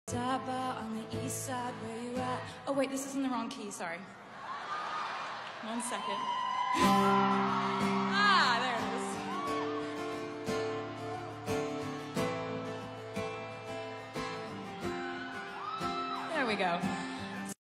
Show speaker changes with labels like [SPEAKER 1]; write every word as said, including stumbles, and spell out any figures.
[SPEAKER 1] Out on the east side, where you at? Oh wait, this is in the wrong key, sorry. One second. Ah, there it is. There we go.